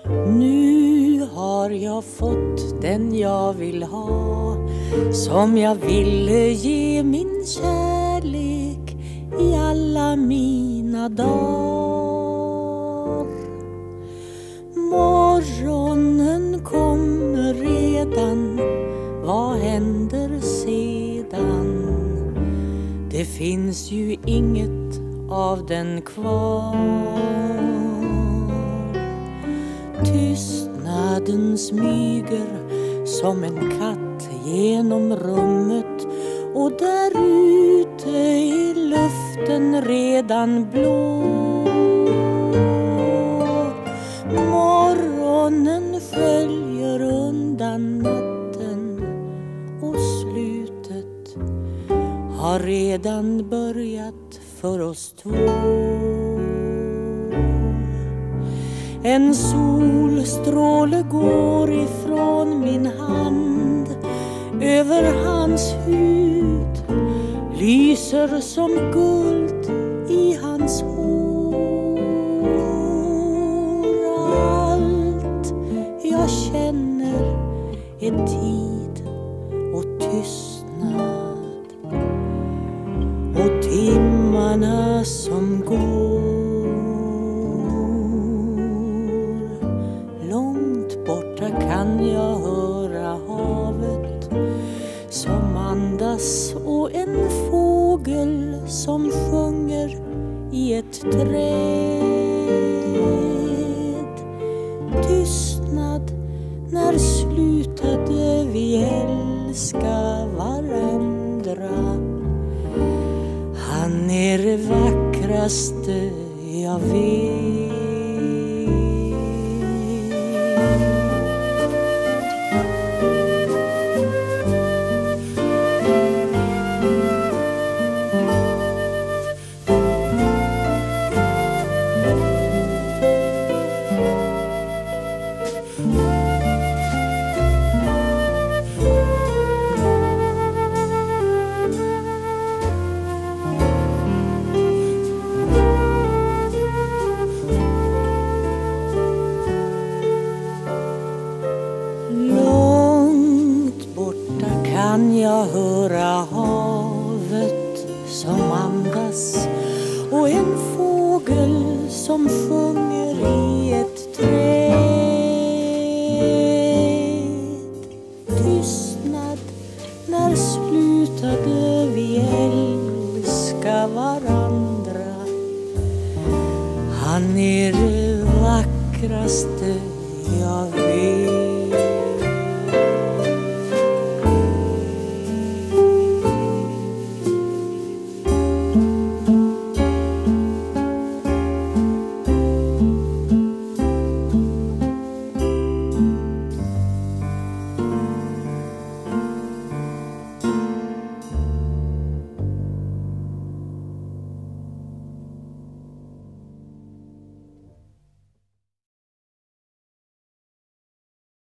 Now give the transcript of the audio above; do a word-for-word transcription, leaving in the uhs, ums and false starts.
Nu har jag fått den jag vill ha, som jag ville ge min kärlek i alla mina dagar. Morgonen kommer redan, vad händer sedan? Det finns ju inget av den kvar. Tystnaden smyger som en katt genom rummet, och där ute i luften redan blå. Morgonen följer undan natten, och slutet har redan börjat för oss två. En solstråle går ifrån min hand över hans hud, lyser som guld i hans hår. Allt jag känner är tid och tystnad, och timmarna som går. Långt borta kan jag höra havet som andas, och en fågel som sjunger i ett träd. Tystnad, när slutade vi älska varandra? Han är det vackraste jag vet. Kan jag höra havet som andas, och en fågel som sjunger i ett träd. Tystnad, när slutade vi älska varandra? Han är det vackraste jag vet.